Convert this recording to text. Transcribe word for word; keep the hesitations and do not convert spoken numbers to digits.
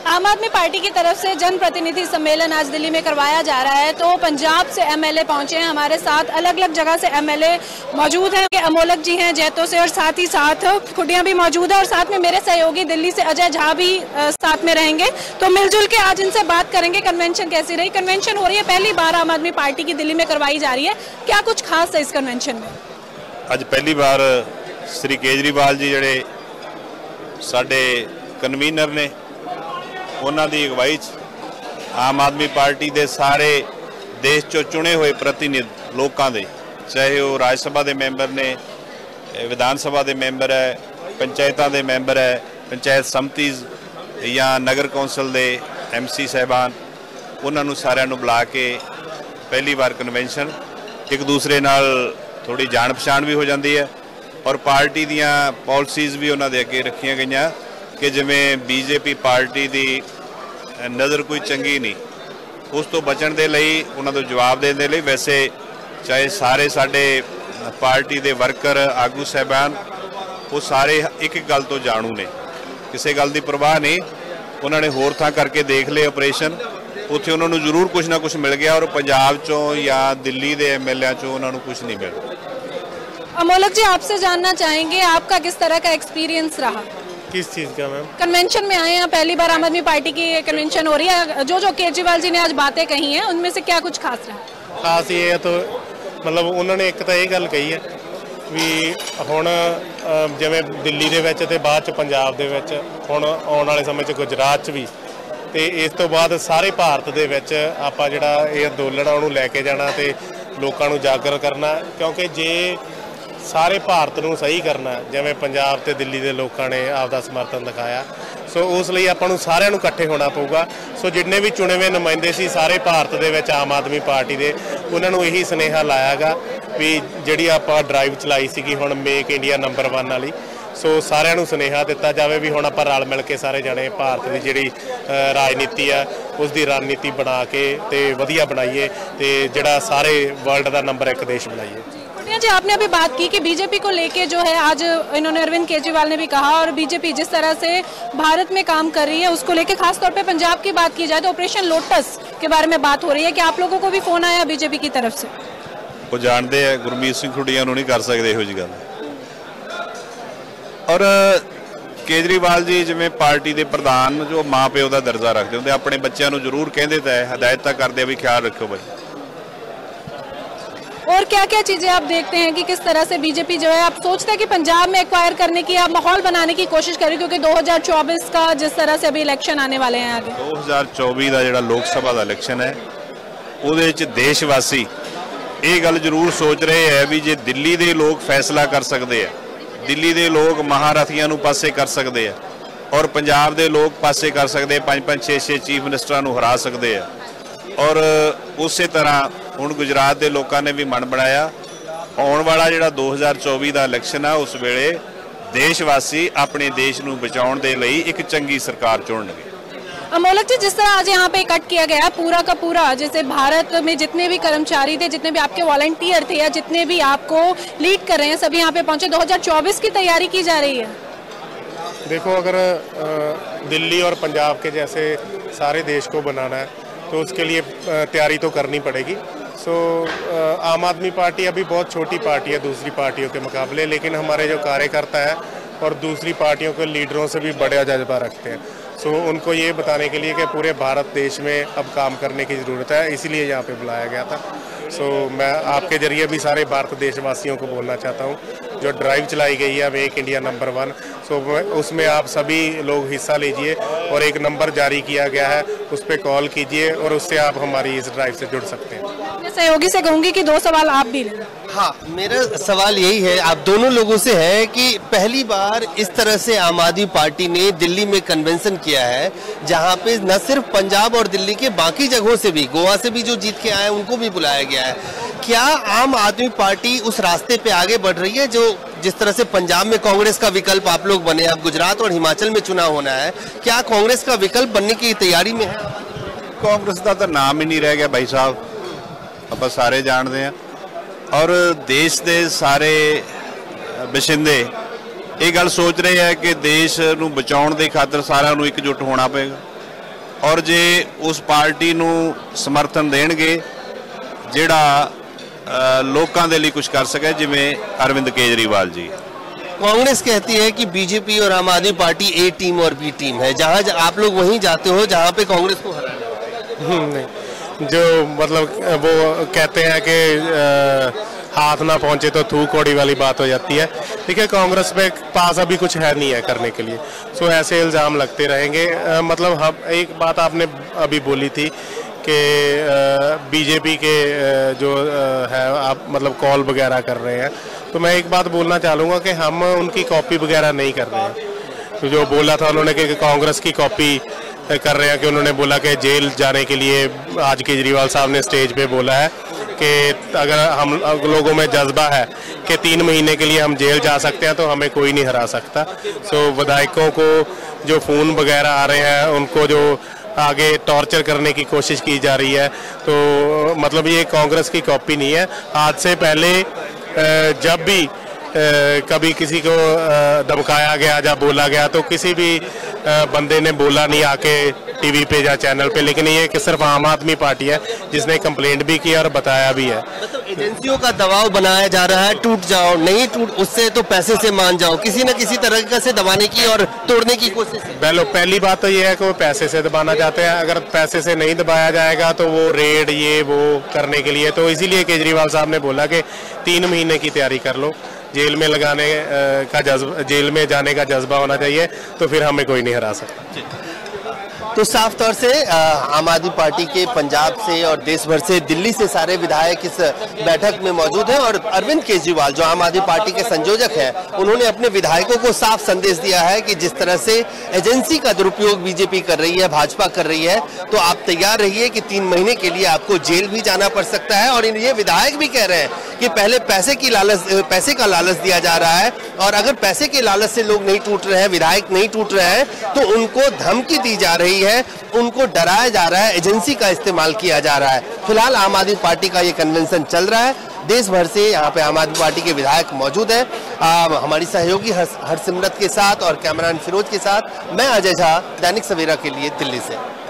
आम आदमी पार्टी की तरफ से जन प्रतिनिधि सम्मेलन आज दिल्ली में करवाया जा रहा है, तो पंजाब से एमएलए पहुंचे हैं हमारे साथ, अलग अलग जगह से एमएलए मौजूद हैं। अमोलक जी हैं जैतो से और साथ ही साथ खुडिया भी मौजूद है और साथ में मेरे सहयोगी दिल्ली से अजय झा भी साथ में रहेंगे। तो मिलजुल के आज इनसे बात करेंगे कन्वेंशन कैसी रही। कन्वेंशन हो रही है, पहली बार आम आदमी पार्टी की दिल्ली में करवाई जा रही है, क्या कुछ खास है इस कन्वेंशन में? आज पहली बार श्री केजरीवाल जी जिहड़े साडे कन्वीनर ने उन्हां दी अगवाई च आम आदमी पार्टी दे सारे देश चों चुने हुए प्रतिनिधि लोगों के, चाहे वो राज सभा के मैंबर ने, विधान सभा के मैंबर है, पंचायतों के मैंबर है, पंचायत समिति या नगर कौंसल के एम सी साहबान, उन्होंने सारिਆਂ ਨੂੰ बुला के पहली बार कन्वेंशन एक दूसरे नाल थोड़ी जान पछाण भी हो जाती है और पार्टी दियां पॉलिसीज़ भी उन्होंने अगे रखिया गई कि जिमें बीजेपी पार्टी की नज़र कोई चंगी नहीं, उस तो बचण दे लई उन्हां नूं जवाब देण दे लई वैसे चाहे सारे साडे पार्टी के वर्कर आगू साहबान वो सारे एक एक गल तो जाणू ने, किसी गल की परवाह नहीं। उन्होंने होर थां करके देख ले ऑपरेशन, उत्थे उन्होंने जरूर कुछ ना कुछ मिल गया और पंजाब चों या दिल्ली के एम एल ए चों उन्होंने कुछ नहीं मिला। अमोलक जी, आपसे जानना चाहेंगे आपका किस तरह का एक्सपीरियंस रहा? किस चीज़ का मैम? कन्वेंशन में आए हैं, पहली बार आम आदमी पार्टी की कन्वेंशन हो रही है, जो जो केजरीवाल जी ने आज बातें कही हैं उनमें से क्या कुछ खास रहा? खास ये है तो मतलब उन्होंने एक तो ये गल कही है भी हुण जिवें दिल्ली दे विच ते बाद च पंजाब दे विच हुण आउण वाले समय च गुजरात च भी ते इस तो बाद सारे भारत दे विच आपां जिहड़ा ये अंदोलन उहनूं लैके जाना ते लोकां नूं जागर करना, क्योंकि जे सारे भारत नूं सही करना जिवें पंजाब ते दिल्ली दे लोकां ने आपदा समर्थन दिखाया, सो उस लई आपां नूं सारिਆਂ नूं इकट्ठे होना पऊगा। सो जिन्ने भी चुने हुए नुमाइंदे सी सारे भारत दे विच आम आदमी पार्टी दे, उन्हां नूं यही सुनेहा लाया गा भी जिहड़ी आपां ड्राइव चलाई सीगी हुण मेक इंडिया नंबर वन वाली, सो सारिਆਂ नूं सुनेहा दिता जाए भी हुण आपां रल मिल के सारे जने भारत की जिहड़ी राजनीति आ उस दी रणनीति बना के ते वधिया बनाइए ते जिहड़ा सारे वर्ल्ड का नंबर एक देश बनाइए। जी, आपने अभी बात की कि बीजेपी को लेके जो है आज इन्होंने अरविंद केजरीवाल ने भी कहा और बीजेपी जिस तरह से भारत में काम कर रही है उसको लेके खास तौर पे पंजाब की बात की जाए तो ऑपरेशन लोटस के बारे में बात हो रही है कि आप लोगों को भी फोन आया बीजेपी की तरफ से? वो जानते हैं गुरमीत सिंह खुडिया नहीं कर सकते इहो जी गल, और केजरीवाल जी जिवें पार्टी के प्रधान जो माँ प्यो का दर्जा रखते होंगे अपने बच्चों को जरूर कहते तो है, हदायत करते भी ख्याल रखो भाई। और क्या क्या चीजें आप देखते हैं कि किस तरह से बीजेपी जो है आप सोचते हैं कि पंजाब में एक्वायर करने की आप माहौल बनाने की कोशिश करें, क्योंकि दो हज़ार चौबीस का जिस तरह से अभी इलेक्शन आने वाले हैं आगे दो हज़ार चौबीस का जो लोक सभा का इलेक्शन है उहदे च देशवासी ये गल जरूर सोच रहे हैं भी जे दिल्ली के लोग फैसला कर सकते हैं, दिल्ली के लोग महारथियों नूं पासे कर सकते हैं और पंजाब के लोग पासे कर सकते हैं, पाँच पाँच छे छे चीफ मिनिस्टरां नूं हरा सकते हैं। और उस तरह हुण गुजरात के लोगों ने भी मन बनाया आने वाला जिहड़ा दो हज़ार चौबीस का इलेक्शन है उस वेले देशवासी अपने देश नूं बचाउण दे लई एक चंगी सरकार चुनणगे। अमोलक जी, जिस तरह आज यहाँ पे कट किया गया है पूरा का पूरा, जैसे भारत में जितने भी कर्मचारी थे, जितने भी आपके वॉलंटियर थे या जितने भी आपको लीड कर रहे हैं सभी यहाँ पे पहुंचे, दो हज़ार चौबीस की तैयारी की जा रही है। देखो, अगर दिल्ली और पंजाब के जैसे सारे देश को बनाना है तो उसके लिए तैयारी तो करनी पड़ेगी। सो आम आदमी पार्टी अभी बहुत छोटी पार्टी है दूसरी पार्टियों के मुकाबले, लेकिन हमारे जो कार्यकर्ता है और दूसरी पार्टियों के लीडरों से भी बड़ा जज्बा रखते हैं। सो उनको ये बताने के लिए कि पूरे भारत देश में अब काम करने की ज़रूरत है, इसीलिए यहाँ पे बुलाया गया था। सो मैं आपके ज़रिए भी सारे भारत देशवासियों को बोलना चाहता हूँ जो ड्राइव चलाई गई है make India number one, so उसमें आप सभी लोग हिस्सा लीजिए और एक नंबर जारी किया गया है उस पर कॉल कीजिए और उससे आप हमारी इस ड्राइव से जुड़ सकते हैं। मैं सहयोगी से कहूँगी कि दो सवाल आप भी लें। हाँ, मेरा सवाल यही है आप दोनों लोगों से है कि पहली बार इस तरह से आम आदमी पार्टी ने दिल्ली में कन्वेंशन किया है जहाँ पे न सिर्फ पंजाब और दिल्ली के बाकी जगहों से भी, गोवा से भी जो जीत के आए उनको भी बुलाया गया है। क्या आम आदमी पार्टी उस रास्ते पे आगे बढ़ रही है जो जिस तरह से पंजाब में कांग्रेस का विकल्प आप लोग बने, अब गुजरात और हिमाचल में चुनाव होना है, क्या कांग्रेस का विकल्प बनने की तैयारी में है? कांग्रेस का तो नाम ही नहीं रह गया भाई साहब, आप सारे जानते हैं और देश के सारे बशिंदे ये गल सोच रहे हैं कि देश नूं बचाउण दे खातर सारिਆਂ नूं एकजुट होना पेगा। ਔਰ ਜੇ ਉਸ ਪਾਰਟੀ ਨੂੰ ਸਮਰਥਨ ਦੇਣਗੇ ਜਿਹੜਾ ਲੋਕਾਂ ਦੇ ਲਈ ਕੁਝ ਕਰ ਸਕੇ, ਜਿਵੇਂ अरविंद केजरीवाल जी। कांग्रेस कहती है कि बीजेपी और Aam Aadmi party A team और बी टीम है, जहां आप लोग वहीं जाते हो जहां पे कांग्रेस को हराना नहीं, जो मतलब वो कहते हैं कि हाथ ना पहुंचे तो थू कौड़ी वाली बात हो जाती है। ठीक है, कांग्रेस में पास अभी कुछ है नहीं है करने के लिए, सो ऐसे इल्ज़ाम लगते रहेंगे। आ, मतलब हम एक बात आपने अभी बोली थी कि बीजेपी के जो है आप मतलब कॉल वगैरह कर रहे हैं, तो मैं एक बात बोलना चाहूँगा कि हम उनकी कॉपी वगैरह नहीं कर रहे हैं। तो जो बोला था उन्होंने कि कांग्रेस की कॉपी कर रहे हैं, कि उन्होंने बोला कि जेल जाने के लिए आज केजरीवाल साहब ने स्टेज पे बोला है कि अगर हम लोगों में जज्बा है कि तीन महीने के लिए हम जेल जा सकते हैं तो हमें कोई नहीं हरा सकता। सो विधायकों को जो फ़ोन वगैरह आ रहे हैं उनको जो आगे टॉर्चर करने की कोशिश की जा रही है, तो मतलब ये कांग्रेस की कॉपी नहीं है। आज से पहले जब भी कभी किसी को धमकाया गया या बोला गया तो किसी भी बंदे ने बोला नहीं आके टीवी पे या चैनल पे, लेकिन ये कि सिर्फ आम आदमी पार्टी है जिसने कंप्लेंट भी की और बताया भी है। मतलब एजेंसियों का दबाव बनाया जा रहा है, टूट जाओ, नहीं टूट उससे तो पैसे से मान जाओ, किसी न किसी तरह से दबाने की और तोड़ने की कोशिश है। पहले पहली बात तो ये है कि वो पैसे से दबाना चाहते हैं। अगर पैसे से नहीं दबाया जाएगा तो वो रेड ये वो करने के लिए, तो इसीलिए केजरीवाल साहब ने बोला कि तीन महीने की तैयारी कर लो, जेल में लगाने का जज्बा, जेल में जाने का जज्बा होना चाहिए, तो फिर हमें कोई नहीं हरा सकता। तो साफ तौर से आम आदमी पार्टी के पंजाब से और देश भर से, दिल्ली से सारे विधायक इस बैठक में मौजूद हैं और अरविंद केजरीवाल जो आम आदमी पार्टी के संयोजक हैं, उन्होंने अपने विधायकों को साफ संदेश दिया है कि जिस तरह से एजेंसी का दुरुपयोग बीजेपी कर रही है, भाजपा कर रही है, तो आप तैयार रहिए कि तीन महीने के लिए आपको जेल भी जाना पड़ सकता है। और ये विधायक भी कह रहे हैं कि पहले पैसे की लालच पैसे का लालच दिया जा रहा है, और अगर पैसे के लालच से लोग नहीं टूट रहे हैं, विधायक नहीं टूट रहे हैं, तो उनको धमकी दी जा रही है, उनको डराया जा रहा है, एजेंसी का इस्तेमाल किया जा रहा है। फिलहाल आम आदमी पार्टी का ये कन्वेंशन चल रहा है, देश भर से यहाँ पे आम आदमी पार्टी के विधायक मौजूद हैं। हमारी सहयोगी हरसिमरत के साथ और कैमरामैन फिरोज के साथ मैं अजय झा, दैनिक सवेरा के लिए दिल्ली से।